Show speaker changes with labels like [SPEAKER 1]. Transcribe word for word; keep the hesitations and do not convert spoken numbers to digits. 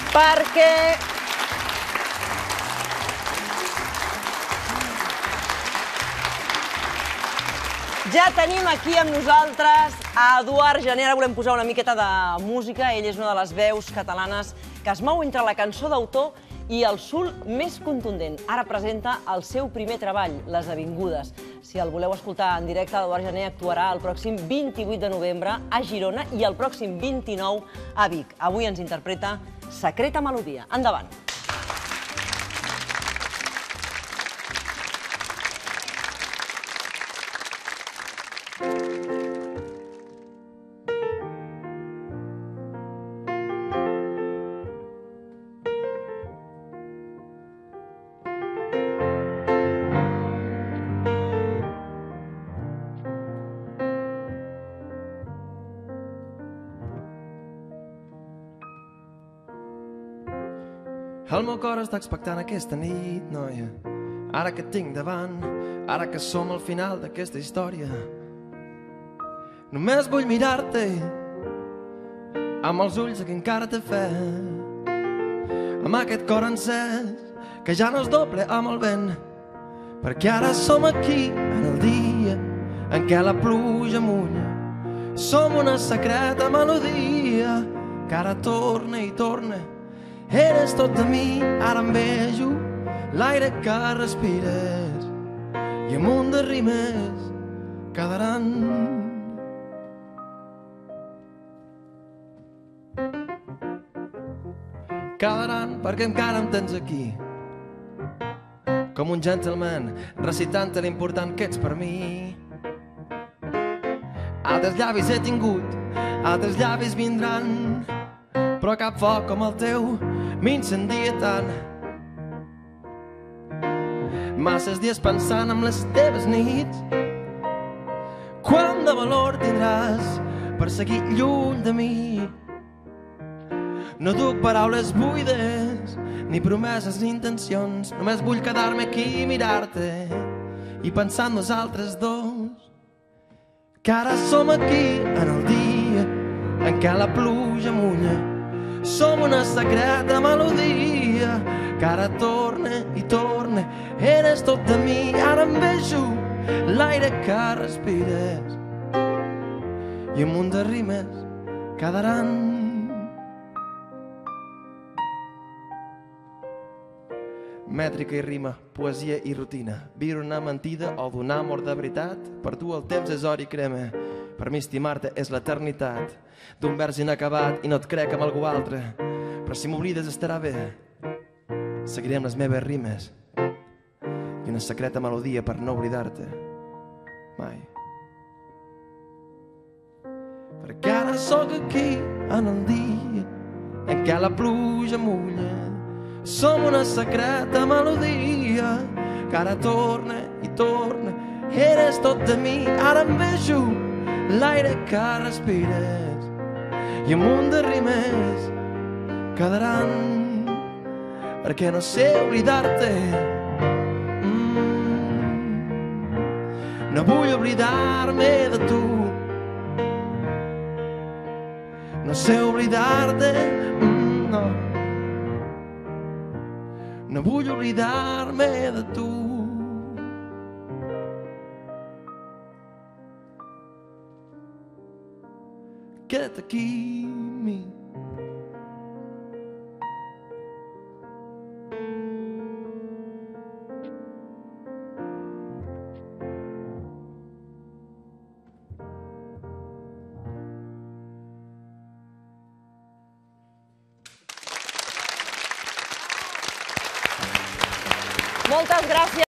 [SPEAKER 1] perquè ja tenim aquí amb nosaltres a Eduard Jané. Ara volem posar una miqueta de música. Ell és una de les veus catalanes que es mou entre la cançó d'autor i el sul més contundent. Ara presenta el seu primer treball, Les Avingudes. Si el voleu escoltar en directe, Eduard Jané actuarà el pròxim vint-i-vuit de novembre a Girona i el pròxim vint-i-nou a Vic. Avui ens interpreta Secreta Melodia. Endavant.
[SPEAKER 2] El meu cor està expectant aquesta nit, noia. Ara que et tinc davant, ara que som al final d'aquesta història. Només vull mirar-te amb els ulls que encara té fe, amb aquest cor encès que ja no es doble amb el vent, perquè ara som aquí en el dia en què la pluja mulla. Som una secreta melodia que ara torna i torna. Eres tot de mi, ara em vejo l'aire que respires i un munt de rimes quedaran. Quedaran perquè encara em tens aquí, com un gentleman recitant l'important que ets per mi. Altres llavis he tingut, altres llavis vindran, però cap foc com el teu m'incendia tant. Masses dies pensant en les teves nits, quant de valor tindràs per seguir lluny de mi. No duc paraules buides, ni promeses ni intencions, només vull quedar-me aquí i mirar-te i pensar en nosaltres dos, que ara som aquí en el dia en què la pluja mulla. Som una secreta melodia que ara torna i torna. Eres tot de mi, ara em vejo l'aire que respires i un munt de rimes quedaran. Mètrica i rima, poesia i rutina, viure una mentida o donar amor de veritat. Per tu el temps és or i crema, per mi estimar-te és l'eternitat. D'un vers inacabat i no et crec amb algú altre, però si m'oblides estarà bé. Seguiré amb les meves rimes i una secreta melodia per no oblidar-te mai. Perquè ara sóc aquí en el dia en què la pluja mulla. Som una secreta melodia que ara torna i torna. Eres tot de mi, ara em vejo l'aire que respires i un munt de rimes quedaran, perquè no sé oblidar-te. Mm. No vull oblidar-me de tu, no sé oblidar-te. Mm, no. No vull oblidar-me de tu. Queda't aquí amb mi.
[SPEAKER 1] Moltes gràcies.